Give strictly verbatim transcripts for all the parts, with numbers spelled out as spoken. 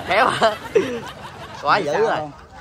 khéo hả? Quá dữ rồi.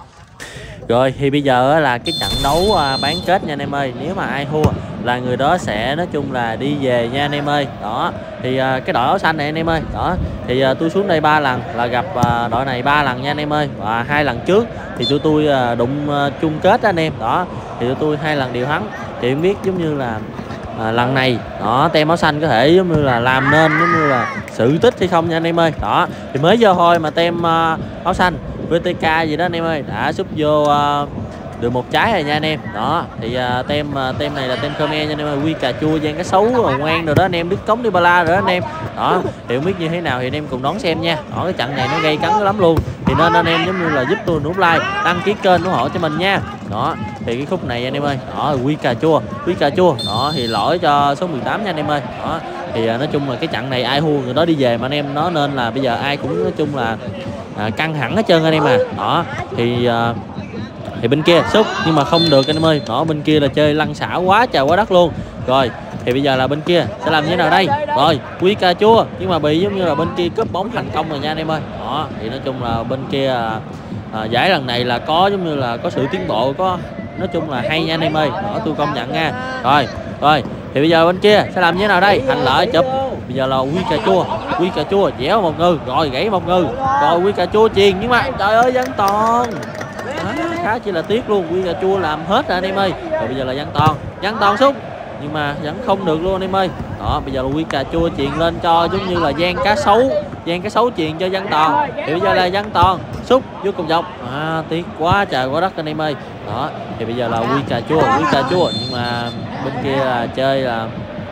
Rồi thì bây giờ là cái trận đấu bán kết nha anh em ơi. Nếu mà ai thua là người đó sẽ nói chung là đi về nha anh em ơi. Đó thì cái đội áo xanh này anh em ơi. Đó thì tôi xuống đây ba lần là gặp đội này ba lần nha anh em ơi. Và hai lần trước thì tụi tôi đụng chung kết đó anh em. Đó thì tụi tôi hai lần đều thắng. Thì em biết giống như là à, lần này đó tem áo xanh có thể giống như là làm nên giống như là sự tích hay không nha anh em ơi. Đó thì mới vô thôi mà tem uh, áo xanh vê tê ca gì đó anh em ơi đã xúc vô uh, được một trái rồi nha anh em. Đó thì uh, tem uh, tem này là tem Khmer nha anh em ơi. Quy cà chua Giang cá sấu ngoan rồi đó anh em, đứt cống đi ba la rồi đó anh em. Đó thì không biết như thế nào thì anh em cùng đón xem nha. Đó cái trận này nó gây cấn lắm luôn, thì nên anh em giống như là giúp tôi nút like, đăng ký kênh ủng hộ cho mình nha. Đó thì cái khúc này anh em ơi. Đó quy cà chua quy cà chua đó thì lỗi cho số mười tám nha anh em ơi. Đó thì nói chung là cái trận này ai thua người đó đi về mà anh em. Nó nên là bây giờ ai cũng nói chung là à, căng thẳng hết trơn anh em à. Đó thì à, thì bên kia xúc nhưng mà không được anh em ơi. Đó bên kia là chơi lăn xảo quá trời quá đất luôn. Rồi thì bây giờ là bên kia sẽ làm như thế nào đây? Rồi quy cà chua nhưng mà bị giống như là bên kia cướp bóng thành công rồi nha anh em ơi. Đó thì nói chung là bên kia à, giải lần này là có giống như là có sự tiến bộ, có nói chung là hay nha anh em ơi. Đó tôi công nhận nha. Rồi rồi thì bây giờ bên kia sẽ làm như thế nào đây? Thành lợi chụp. Bây giờ là quy cà chua quy cà chua dẻo một ngư rồi gãy một ngư rồi quy cà chua chuyền nhưng mà trời ơi Văn Toàn à, khá chỉ là tiếc luôn. Quy cà chua làm hết rồi anh em ơi. Rồi bây giờ là Văn Toàn Văn Toàn xúc nhưng mà vẫn không được luôn anh em ơi. Đó bây giờ là quy cà chua chuyền lên cho giống như là Giang cá sấu Giang cá sấu chuyền cho Văn Toàn. Thì bây giờ là Văn Toàn xúc vô cùng dọc à, tiếc quá trời quá đất anh em ơi. Đó thì bây giờ là quy cà chua quy cà chua nhưng mà bên kia là chơi là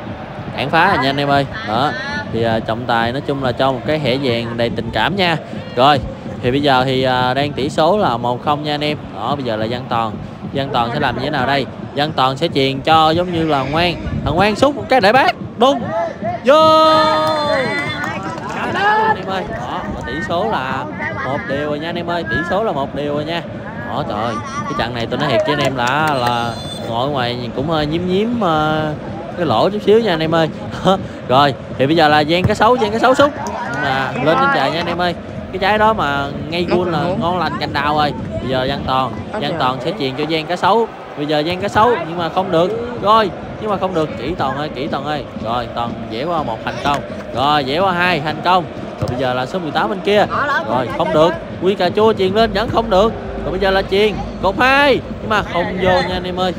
cản phá rồi nha anh em ơi. Đó thì uh, trọng tài nói chung là cho một cái thẻ vàng đầy tình cảm nha. Rồi thì bây giờ thì uh, đang tỷ số là một không nha anh em. Đó bây giờ là Văn Toàn Văn Toàn sẽ làm như thế nào đây? Văn Toàn sẽ chuyền cho giống như là Ngoan. Thằng Ngoan xúc một cái để bác đúng vô anh em ơi. Đó tỷ số là một điều rồi nha anh em ơi. Tỷ số là một điều rồi nha. Đó trời ơi cái trận này tôi nói thiệt với anh em là là ngồi ngoài cũng hơi nhím nhím uh, cái lỗ chút xíu nha anh em ơi. Rồi thì bây giờ là Giang cá sấu Giang cá sấu xúc mà lên trên trời nha anh em ơi. Cái trái đó mà ngay guôn là ngon lành cành đào rồi. Bây giờ Văn Toàn Văn Toàn sẽ chuyền cho Giang cá sấu. Bây giờ Giang cá sấu nhưng mà không được. Rồi nhưng mà không được. Kỹ Toàn ơi Kỹ Toàn ơi. Rồi Toàn dễ qua một thành công. Rồi dễ qua hai thành công. Rồi bây giờ là số mười tám bên kia. Rồi không được. Quy cà chua chuyền lên vẫn không được. Rồi bây giờ là chuyền cột hai nhưng mà không vô nha anh em ơi.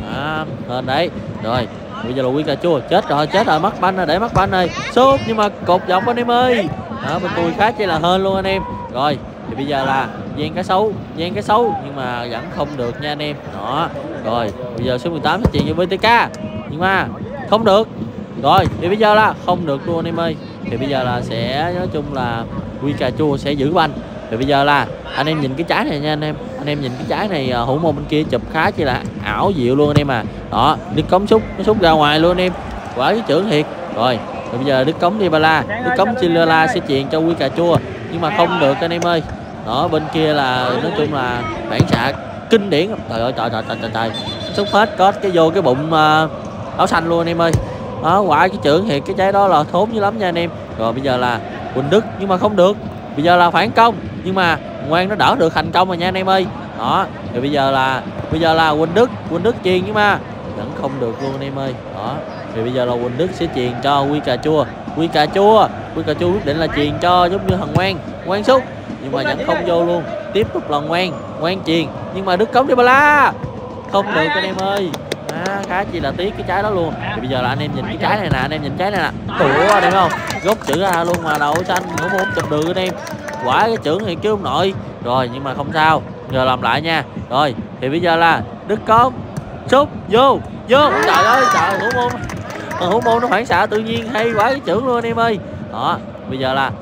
À lên đấy. Rồi bây giờ là quy cà chua chết rồi chết rồi mất banh rồi để mất banh rồi sút nhưng mà cột dọc anh em ơi. Đó bên tôi khá chỉ là hên luôn anh em. Rồi thì bây giờ là Giang cá sấu Giang cá sấu nhưng mà vẫn không được nha anh em. Đó rồi bây giờ số mười tám sẽ chuyền cho vê tê ca nhưng mà không được. Rồi thì bây giờ là không được luôn anh em ơi. Thì bây giờ là sẽ nói chung là quy cà chua sẽ giữ banh. Thì bây giờ là anh em nhìn cái trái này nha anh em. Anh em nhìn cái trái này hữu môn bên kia chụp khá chỉ là ảo diệu luôn anh em à. Đó đứt cống xúc nó xúc ra ngoài luôn anh em. Quả cái trưởng thiệt. Rồi rồi bây giờ đứt cống đi ba la đứt cống Chilala sẽ chuyền cho quy cà chua nhưng mà không được anh em ơi. Đó bên kia là nói chung là phản xạ kinh điển. Trời ơi trời trời trời trời, trời. Xúc hết có cái vô cái bụng uh, áo xanh luôn anh em ơi. Đó quả cái trưởng thiệt. Cái trái đó là thốn dữ lắm nha anh em. Rồi bây giờ là Quỳnh Đức nhưng mà không được. Bây giờ là phản công nhưng mà Ngoan nó đỡ được thành công rồi nha anh em ơi. Đó thì bây giờ là bây giờ là Quỳnh Đức Quỳnh Đức chuyền nhưng mà vẫn không được luôn anh em ơi. Đó thì bây giờ là Quỳnh Đức sẽ chuyền cho quy cà chua quy cà chua quy cà chua quyết định là chuyền cho giống như thằng Ngoan Ngoan xúc nhưng mà vẫn không vô luôn. Tiếp tục là Ngoan Ngoan chuyền nhưng mà đứt cống đi ba la không được anh em ơi. À, khá chi là tiếc cái trái đó luôn. Thì bây giờ là anh em nhìn cái trái này nè anh em nhìn trái này nè. Ủa được không gốc chữ ra luôn mà đậu xanh không muốn chụp được anh em. Quả cái trưởng thì chứ ông nội. Rồi nhưng mà không sao giờ làm lại nha. Rồi thì bây giờ là đứt cống xúc vô vô trời ơi trời hữu môn hữu môn nó phản xạ tự nhiên hay quá cái trưởng luôn anh em ơi. Đó bây giờ là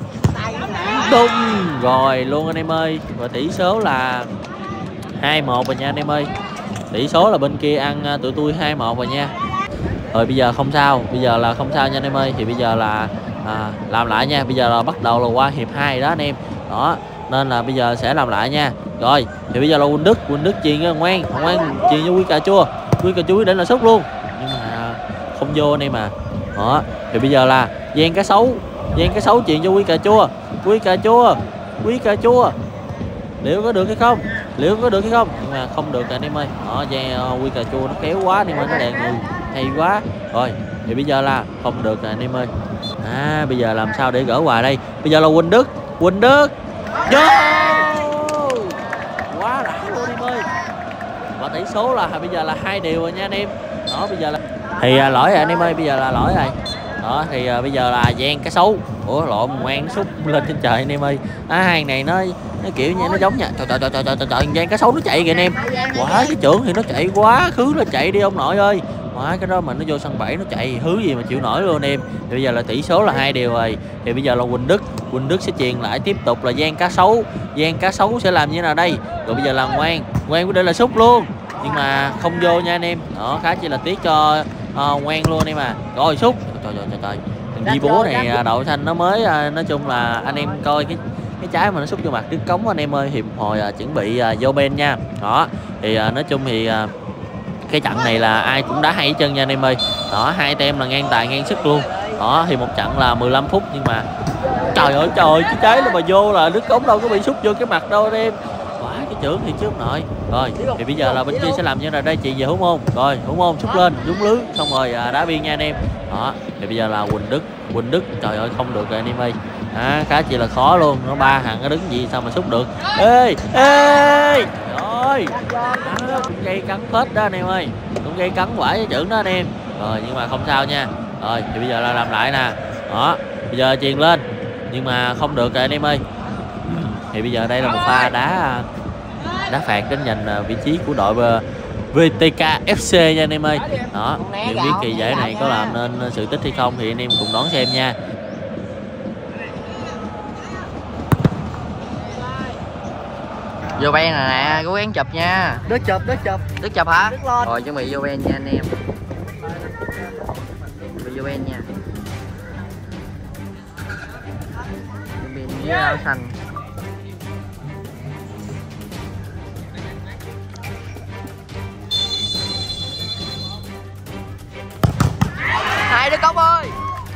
đùng rồi luôn anh em ơi. Và tỷ số là hai một rồi nha anh em ơi. Tỷ số là bên kia ăn tụi tôi hai một rồi nha. Rồi bây giờ không sao bây giờ là không sao nha anh em ơi. Thì bây giờ là à, làm lại nha. Bây giờ là bắt đầu là qua hiệp hai đó anh em. Đó nên là bây giờ sẽ làm lại nha. Rồi thì bây giờ là Quỳnh Đức Quỳnh Đức chuyền cho Ngoan Ngoan chuyền cho quy cà chua quy cà chua quyết định là sút luôn nhưng mà không vô anh em mà. Đó thì bây giờ là Giang cá sấu Giang cá sấu chuyền cho quy cà chua quy cà chua quý cà chua. Liệu có được hay không? Liệu có được hay không? Nhưng mà không được anh em ơi. Đó, uh, quy cà chua nó kéo quá anh em ơi, nó đè người hay quá. Rồi, thì bây giờ là không được rồi anh em ơi. À, bây giờ làm sao để gỡ hòa đây? Bây giờ là Quỳnh Đức, Quỳnh Đức. Vô! Quá đã luôn anh em ơi. Và tỷ số là bây giờ là hai điều rồi nha anh em. Đó, bây giờ là thì à, lỗi rồi anh em ơi, bây giờ là lỗi rồi. Đó thì à, bây giờ là Giang cá sấu. Ủa lộn, ngoan xúc lên trên trời anh em ơi. À, hàng này nó nó kiểu như nó giống nha. Trời trời trời trời trời trời, Giang cá sấu nó chạy kìa anh em. Quả cái trưởng thì nó chạy quá khứ, nó chạy đi ông nội ơi. Quá cái đó mà nó vô sân bảy nó chạy hứ gì mà chịu nổi luôn anh em. Thì bây giờ là tỷ số là hai điều rồi. Thì bây giờ là Quỳnh Đức, Quỳnh Đức sẽ truyền lại tiếp tục là Giang cá sấu. Giang cá sấu sẽ làm như thế nào đây? Rồi bây giờ là Ngoan, Ngoan quyết định là xúc luôn. Nhưng mà không vô nha anh em. Đó, khá chỉ là tiếc cho uh, Ngoan luôn anh em à. Rồi xúc. Trời trời trời trời. Thằng Di Búa này đậu xanh nó mới uh, nói chung là anh em coi cái cái trái mà nó xúc vô mặt đứt cống anh em ơi. Hiệp hồi uh, chuẩn bị uh, vô bên nha. Đó thì uh, nói chung thì uh, cái trận này là ai cũng đá hay chân nha anh em ơi. Đó, hai tem là ngang tài ngang sức luôn. Đó thì một trận là mười lăm phút nhưng mà trời ơi trời, cái trái là mà vô là đứt cống đâu có bị xúc vô cái mặt đâu anh em. Quá cái trưởng thì trước nội. Rồi thì bây giờ là bên kia sẽ làm như nào đây? Chị về Hữu Môn. Rồi Hữu Môn xúc lên đúng lưới xong rồi à, đá biên nha anh em. Đó thì bây giờ là Quỳnh Đức, Quỳnh Đức trời ơi không được rồi anh em ơi. À, khá chỉ là khó luôn, nó ba thằng nó đứng gì sao mà xúc được. Ê ê rồi à, cũng gây cắn phết đó anh em ơi, cũng gây cắn quả với trưởng đó anh em. Rồi nhưng mà không sao nha. Rồi thì bây giờ là làm lại nè. Đó bây giờ chuyền lên nhưng mà không được rồi anh em ơi. Thì bây giờ đây là một pha đá đá phạt đến giành vị trí của đội vê tê ca ép xê nha anh em ơi. Đó liệu biết kỳ giải này có làm nên sự tích hay không thì anh em cùng đón xem nha. Vô ben nè nè, cố gắng chụp nha. Đức chụp, Đức chụp. Đức chụp hả? Đức lên. Rồi chuẩn bị vô ben nha anh em. Chuẩn bị vô ben nha. Chuẩn bị với áo xanh. Hai đứa cống ơi.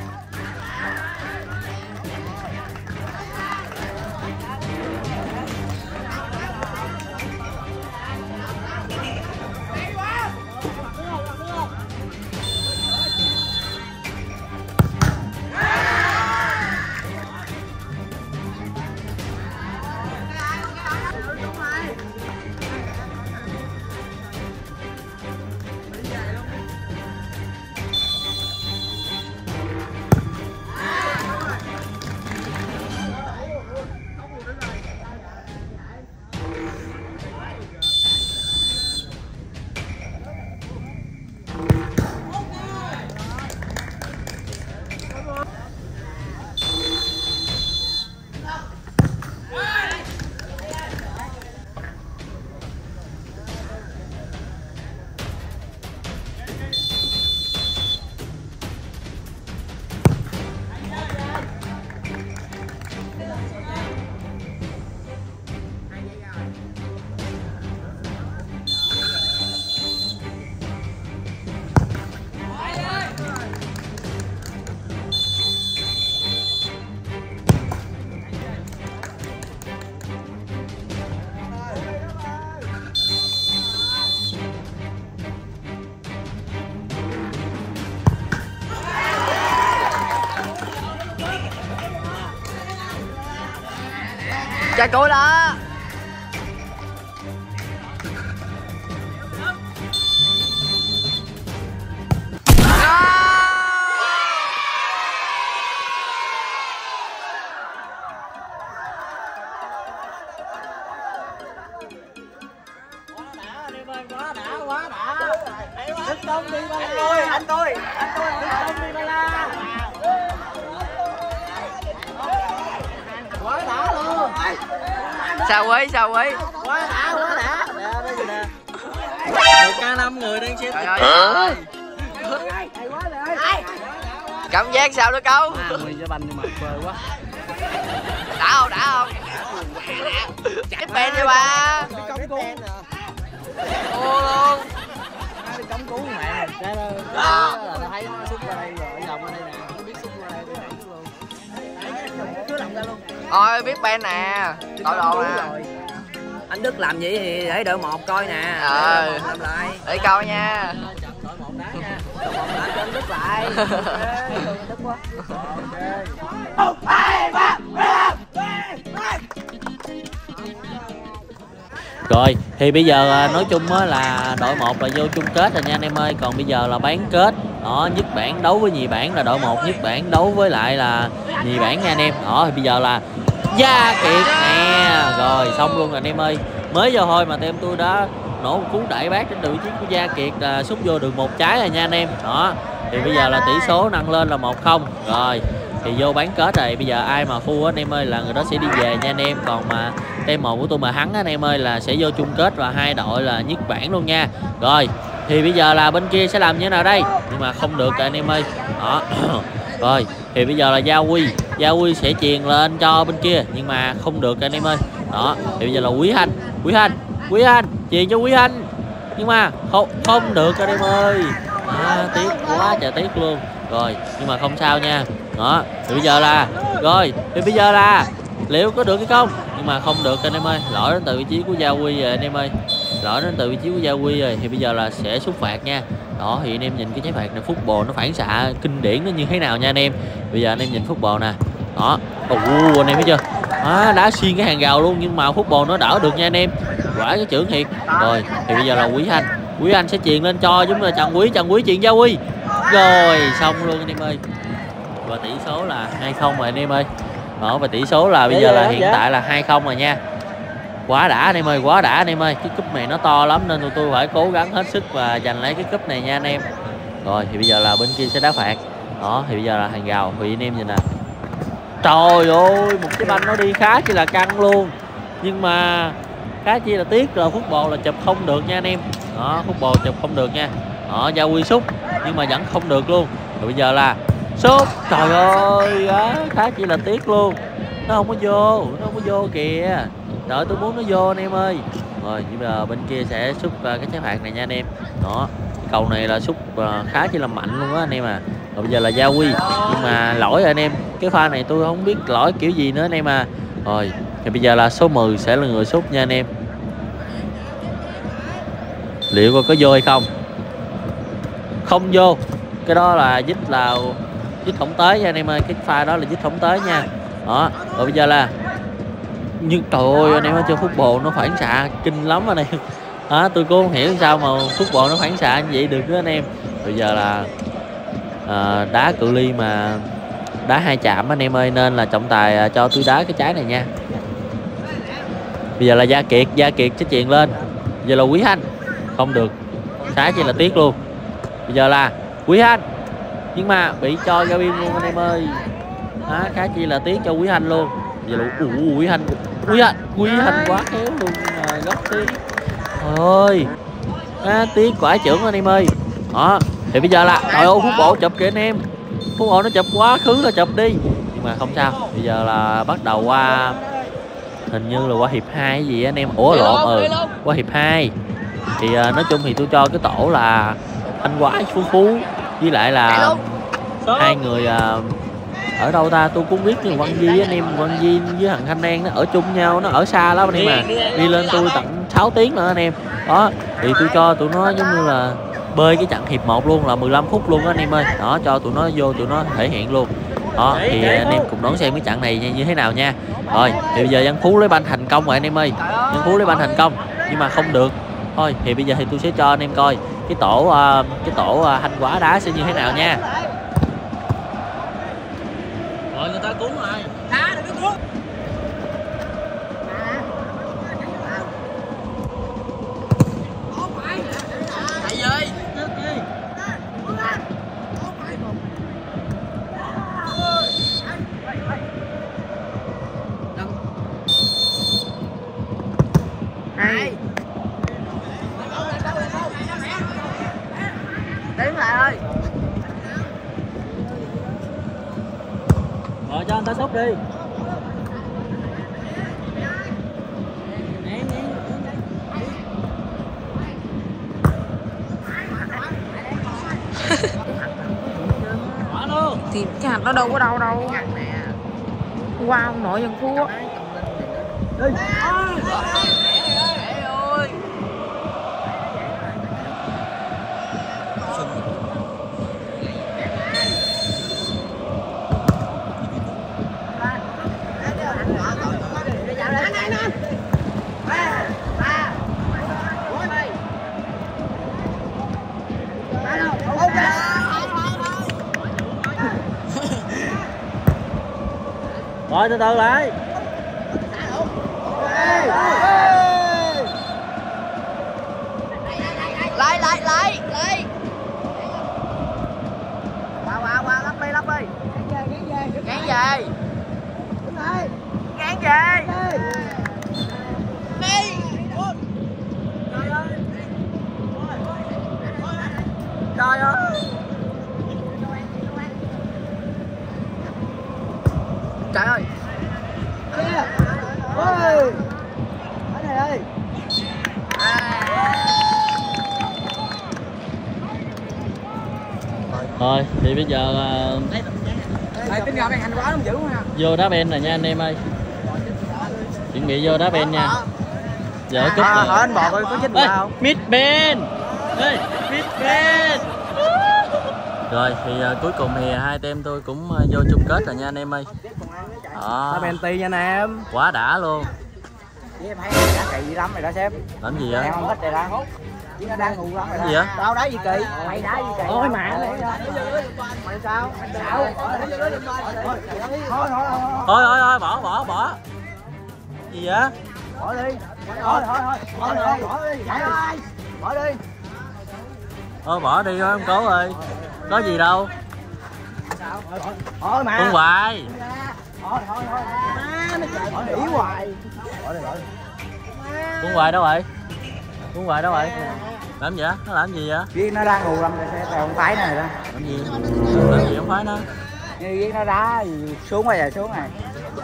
Chạy cối đó. Quá đã, quá đã. Đức Công đi ba la. Anh tôi, anh tôi, anh tôi, Đức Công đi ba la. Quá đã luôn. Sao quý, sao quý. Quá đã, quá đã. Nè, đây gì nè. Một ca năm người đang xem. Trời ơi. Cảm giác sao đó câu. À, người da banh nhưng mà phơi quá. Đã không, đã không? Cái pen đi ba. Ô luôn. Cái cống cứu mẹ. Đây là nó thấy nó xúc ra đây rồi, vòng ở đây nè, nó biết xúc ra đây tôi đẩy luôn. Cứ lòng ra luôn. Ôi biết Ben nè. Đội đồ nè. Anh Đức làm gì thì để đội một coi nè. Ờ. Đội một làm lại. Để coi nha. Đội một đá nha. Đội một đá cho anh Đức lại. Đức quá. một, hai, ba, Rồi thì bây giờ nói chung á là đội một là vô chung kết rồi nha anh em ơi. Còn bây giờ là bán kết. Đó, nhất bảng đấu với nhì bảng là đội một, nhất bảng đấu với lại là nhì bảng nha anh em. Đó thì bây giờ là Gia Kiệt nè. Rồi xong luôn rồi anh em ơi. Mới vô thôi mà team tôi đã nổ một cú đại bác trên vị trí của Gia Kiệt là xúc vô được một trái rồi nha anh em. Đó thì bây giờ là tỷ số nâng lên là một không. Rồi thì vô bán kết rồi. Bây giờ ai mà thua anh em ơi là người đó sẽ đi về nha anh em. Còn mà team một của tôi mà thắng anh em ơi là sẽ vô chung kết và hai đội là nhất bảng luôn nha. Rồi thì bây giờ là bên kia sẽ làm như thế nào đây, nhưng mà không được rồi anh em ơi. Đó rồi thì bây giờ là Gia Huy Gia Huy sẽ truyền lên cho bên kia nhưng mà không được anh em ơi. Đó thì bây giờ là Quý Anh Quý Anh Quý Anh truyền cho Quý Anh nhưng mà không không được anh em ơi. À, tiếc quá trời tiếc luôn. Rồi nhưng mà không sao nha. Đó thì bây giờ là rồi thì bây giờ là liệu có được hay không, nhưng mà không được anh em ơi. Lỗi đến từ vị trí của Gia Huy rồi anh em ơi, lỗi đến từ vị trí của Gia Huy rồi. Thì bây giờ là sẽ xuất phạt nha. Đó thì anh em nhìn cái trái phạt này football nó phản xạ kinh điển nó như thế nào nha anh em. Bây giờ anh em nhìn football nè. Đó ồ anh em thấy chưa, à, đá xuyên cái hàng rào luôn nhưng mà football nó đỡ được nha anh em, quả cái trưởng thiệt. Rồi thì bây giờ là Quý Anh Quý Anh sẽ truyền lên cho giống như là Trần Quý Trần Quý truyền Gia Huy. Rồi xong luôn anh em ơi. Và tỷ số là hai không rồi anh em ơi. Đó và tỷ số là bây giờ là hiện tại là hai không rồi nha. Quá đã anh em ơi, quá đã anh em ơi. Cái cúp này nó to lắm nên tụi tôi phải cố gắng hết sức và giành lấy cái cúp này nha anh em. Rồi thì bây giờ là bên kia sẽ đá phạt. Đó thì bây giờ là hàng rào thì anh em nhìn nè. Trời ơi, một cái banh nó đi khá chỉ là căng luôn. Nhưng mà khá chi là tiếc là football là chụp không được nha anh em. Đó, football chụp không được nha. Đó, Gia Huy xúc nhưng mà vẫn không được luôn. Rồi bây giờ là sút. Trời ơi, đó, khá chi là tiếc luôn. Nó không có vô, nó không có vô kìa. Đợi tôi muốn nó vô anh em ơi. Rồi bây giờ bên kia sẽ xúc uh, cái trái phạt này nha anh em. Đó, cái cầu này là xúc uh, khá chi là mạnh luôn á anh em à. Rồi bây giờ là Gia Huy nhưng mà lỗi rồi anh em. Cái pha này tôi không biết lỗi kiểu gì nữa anh em à. Rồi thì bây giờ là số mười sẽ là người xúc nha anh em. Liệu coi có vô hay không? Không vô. Cái đó là dít là dít không tới nha anh em ơi. Cái pha đó là dít không tới nha. Đó rồi bây giờ là nhưng trời ơi anh em ơi, chơi football nó phản xạ kinh lắm anh em. Đó, tôi cũng không hiểu sao mà football nó phản xạ như vậy được đó anh em. Bây giờ là à, đá cự ly mà đá hai chạm anh em ơi, nên là trọng tài cho tôi đá cái trái này nha. Bây giờ là Gia Kiệt Gia Kiệt sẽ truyền lên. Bây giờ là Quý Anh không được, trái chỉ là tiếc luôn. Bây giờ là Quý Anh nhưng mà bị cho ra biên luôn anh em ơi. Đó, khá chi là tiếc cho Quý Anh luôn. Bây giờ là uh, Quý Anh Quý Anh Quý Anh quá khéo luôn, à, góc tiếc. Trời ơi, à, tiếc quả trưởng anh em ơi. Đó thì bây giờ là trời ơi phút bộ chụp kìa anh em, phút bộ nó chụp quá khứ là chụp đi nhưng mà không sao. Bây giờ là bắt đầu qua hình như là qua hiệp hai cái gì anh em. Ủa lộn ừ qua hiệp hai thì à, nói chung thì tôi cho cái tổ là Thanh Quái Phú Phú với lại là hai người à, ở đâu ta tôi cũng biết như Quang Di anh em. Quang Di với thằng Thanh Đen nó ở chung nhau, nó ở xa lắm anh em mà đi lên tôi tận sáu tiếng nữa anh em. Đó thì tôi cho tụi nó giống như là bơi cái trận hiệp một luôn là mười lăm phút luôn đó anh em ơi. Đó cho tụi nó vô tụi nó thể hiện luôn. Đó thì anh em cùng đón xem cái trận này như thế nào nha. Rồi thì bây giờ Văn Phú lấy banh thành công rồi anh em ơi. Văn Phú lấy banh thành công nhưng mà không được. Thôi thì bây giờ thì tôi sẽ cho anh em coi cái tổ uh, cái tổ uh, Thanh Quả đá sẽ như thế nào nha. Rồi người ta cuốn rồi. Đá đừng có cuốn. Thầy ơi. Hai. Tiến lại ơi. Rồi cho anh ta xúc đi. Thì cái hạt nó đâu có đâu đâu. Qua ông nội dân thua. Đi. Rồi từ từ lại. Lại lại lại lại. Qua qua qua lắp đi lắp đi. Gán về. Gán về. Đi. Trời ơi. Trời ơi. Kia. Ôi. Ở đây ơi. Thôi thì bây giờ Đây tính ra mày hành quá không dữ ha. vô đá ben rồi nha anh em ơi. Chuẩn bị vô đá ben nha. Giờ cúp à, rồi. anh bò coi có chết Ê, không? mid ben. Ê, mid ben. Rồi thì uh, cuối cùng thì hai team tôi cũng uh, vô chung kết rồi nha anh em ơi. Đó. Đá penalty nha anh em. Quá đã luôn. Em thấy đã kỳ lắm rồi đó sếp. Làm gì vậy? Em không thích rồi đó. Nó đang ngu lắm rồi đó. Gì vậy? Tao đá gì kỳ? Mày đá gì kỳ? Ôi mà Mày sao? Sao? Thôi thôi thôi. Thôi thôi thôi bỏ bỏ bỏ. Gì vậy? Bỏ đi. Thôi thôi thôi. Bỏ đi. Bỏ đi. Bỏ đi. Thôi bỏ đi thôi ông Cố ơi. Có gì đâu. Thôi mà. Con hoài. Thôi thôi thôi. Má nó chạy bỏ đỉ hoài. Bỏ đi bỏ đi. Con hoài đâu vậy? Con hoài đâu vậy? Làm gì vậy? Nó làm gì vậy? Viên nó đang ngủ lắm rồi xe theo ông phái này đó. Làm gì? Làm gì không phải nó? Như viên nó đá thì xuống bây giờ xuống này.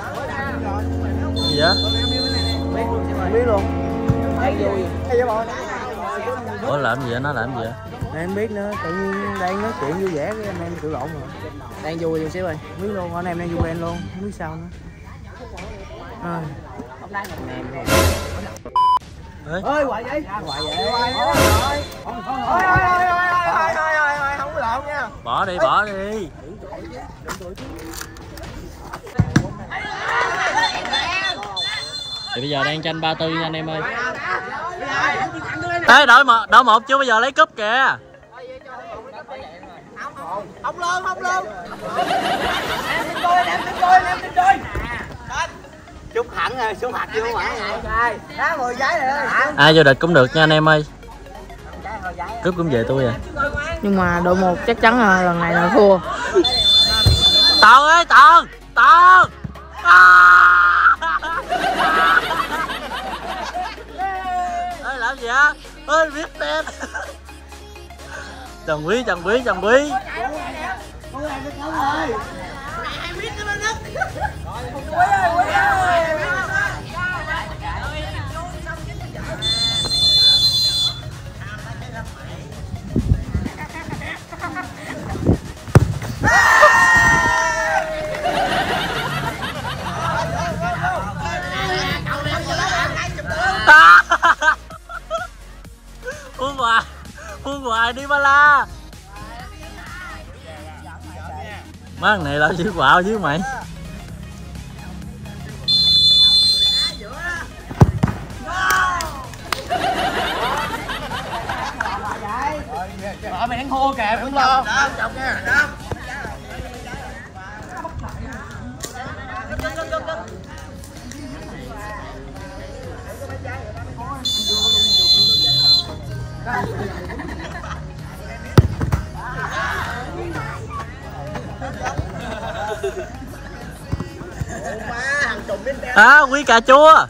Gì vậy? Không biết luôn. Đang vui. Ủa làm gì vậy? Nó làm gì vậy? Em biết nữa, tự nhiên đang nói chuyện vui vẻ với anh em tự lộn rồi. Đang vui chút xíu ơi. Không biết luôn, anh em đang vui quen luôn, không biết sao nữa. Ơi. Ơi hoài vậy? Hoài vậy. Thôi thôi. Thôi thôi thôi thôi thôi không có lộn nha. Bỏ đi, bỏ đi. Thì bây giờ đang tranh ba tư nha anh em ơi. Ê đội một, đội một chưa bây giờ lấy cúp kìa. Không luôn, không luôn. Em tin tôi, em tin tôi, em tin tôi. Chút hẳn rồi, xuống hạt vô mà. Đá mười giấy rồi ơi. Ai vô địch cũng được nha anh em ơi. Cúp cũng về tôi à. Nhưng mà đội một chắc chắn là lần này là thua. Toàn ơi, Toàn, Toàn. Ê làm gì á? Ơi biết tên. Trần Quý, Trần Quý, Trần Quý. Phương Hoài, Phương Hoài đi ba la. Má này là chữ quạo chứ mày. Mày đang thua kìa, đừng lo. Đâm chọc nha, đâm. À, Quý cà chua.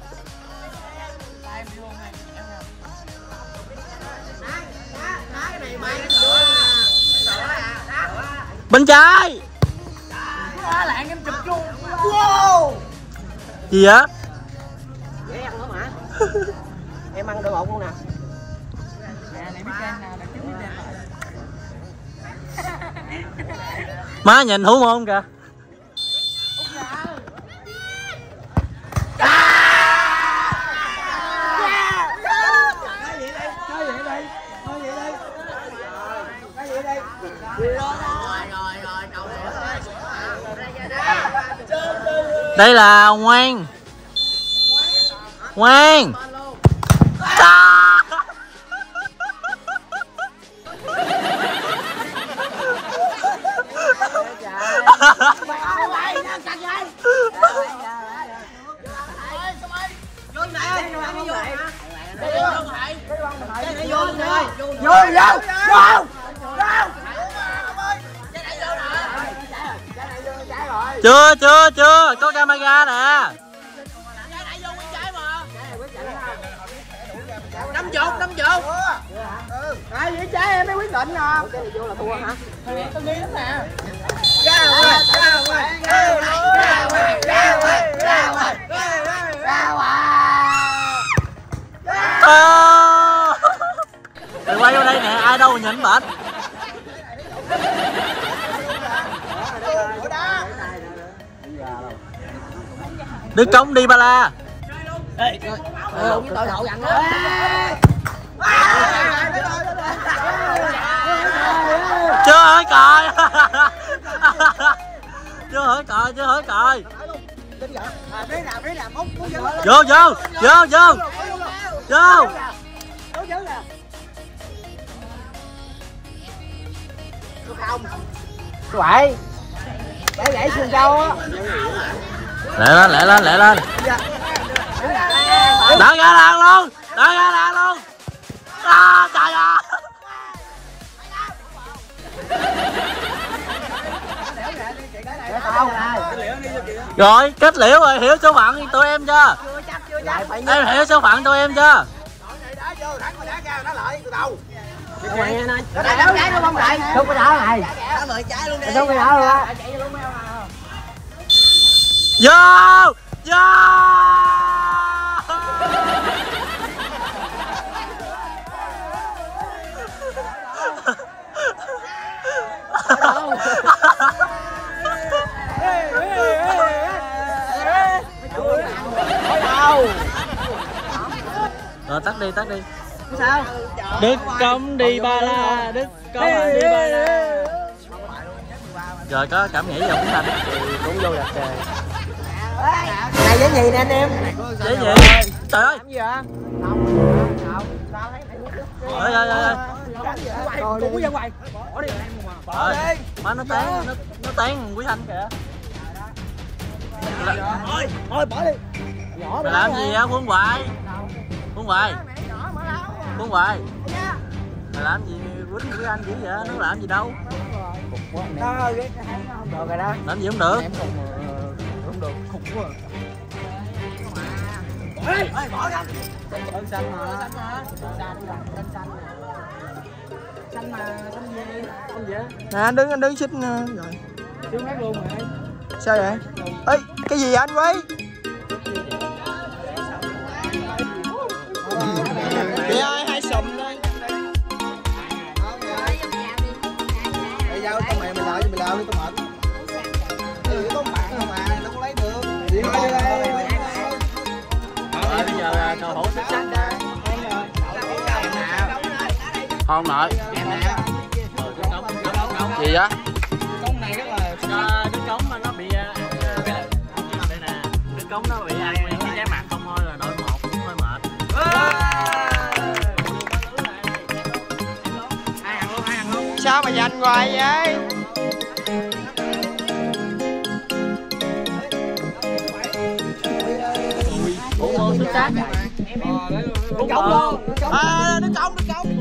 Bên trái. Gì vậy? Dễ ăn lắm hả? Em ăn được một luôn nè. Má nhìn thủ môn kìa. Đây là Ngoan. Ngoan. À! Vô vô vô. Chưa chưa chưa, có camera nè. Năm chục, năm chục. Ai vậy trái em mới quyết định nè. Cái này vô là thua hả? Tôi nghi lắm nè. Ra ngoài, ra ngoài, ra ngoài, ra ngoài, ra ngoài, ra ngoài. Mày quay vô đây nè, ai đâu mà nhìn bệnh. Đức Công đi ba la. Ê, ông tội hậu dặn đó. Chưa hỏi còi. Chưa hỏi còi, chưa hỏi còi. Vô vô, vô vô. Vô. Quậy. Để gãy xương trâu á. Lẹ lên, lẹ lên, lẹ lên. Đỡ ra đàn luôn, đỡ ra đàn luôn. À, trời ơi. Rồi, kết liễu rồi, hiểu số phận tụi em chưa? Em hiểu số phận tụi em chưa? Nó đá trái nó bóng lại. Không có đá này. Đá mười trái luôn đi. Không có đá luôn á. Vô! Vô! Rồi tắt đi, tắt đi. Sao? Đức Công đi ba la, Đức Công đi ba la. Rồi có cảm nghĩ gì không Thanh? Thì cũng vô đặt kề. Này giấy gì nè anh em? Giấy gì? Trời ơi. Làm gì vậy? Ơi ơi ơi. Cũng có ra ngoài. Bỏ đi. Bỏ đi. Má nó tán, nó nó tán Quý Thanh kìa. Thôi, thôi bỏ đi. Nhỏ mày làm gì á Quân Hoài? Quân Hoài. Quân Hoài. Mày làm gì quýnh Quý Anh dữ vậy? Nó làm gì đâu. Đó, không được rồi đó. Làm gì không được? Không được, khủng quá. Bỏ đi. Ê, bỏ ra. Ơn xanh mà. Xanh mà. Xanh mà. Xanh xanh nè. Xanh mà, xanh gì? Xanh gì? Nè anh đứng anh đứng xích rồi. Đứng hát luôn rồi. Sao vậy? Ê, cái gì vậy anh Quý? Chị ơi, hai sùm đây. Mày giao con mày mày lợi cho mày lao đi tao mệt. Ừ, có bạn không à, đâu có lấy được. Đi thôi đi. Rồi bây giờ là cầu thủ xuất sắc đó. Không nội. Gì vậy? Con này rất là Đức Cống mà nó bị đây nè. Đức Cống nó bị ăn cái trái mặt không thôi là đội một cũng hơi mệt. sao mà giành hoài vậy? Thủ môn xuất sắc. Đức Cống luôn. À, Đức Cống, Đức Cống.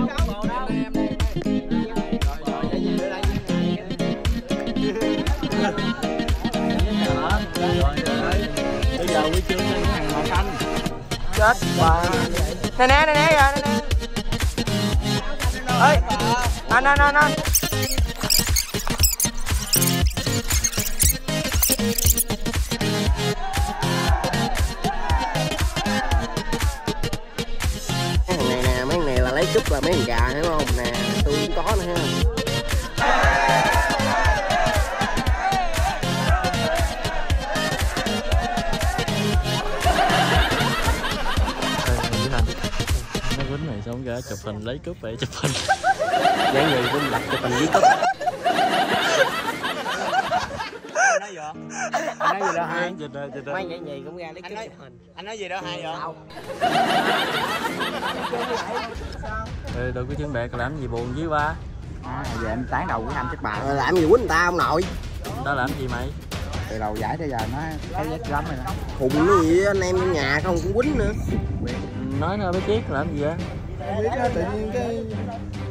Bây giờ huy chương lên hàng màu xanh. Chết bà. Nè nè nè nè nè nè. Ê, anh anh anh anh. Mấy thằng này nè, mấy thằng này là lấy cúp là mấy thằng gà hiểu không? Nè, tôi cũng có nữa ha. Nó quýnh này xong ra chụp hình lấy cúp vậy chụp hình. Dễ gì cũng đặt chụp hình với cúp. nói gì đâu hai. Dịch rồi, dịch rồi. Mấy vậy gì cũng ra lấy Anh cái nói, hình. anh nói gì đâu hai vậy? Ừ, đừng có chân bẹt làm gì buồn với ba. À, giờ em tán đầu của anh chết bà. Rồi làm gì quýnh người ta ông nội. Đó làm gì mày? Từ đầu giải tới giờ nó thấy vết lắm rồi đó. Khùng cái gì anh em trong nhà không cũng quýnh nữa. Nói nó mới biết làm gì á. Không biết đó, tự nhiên cái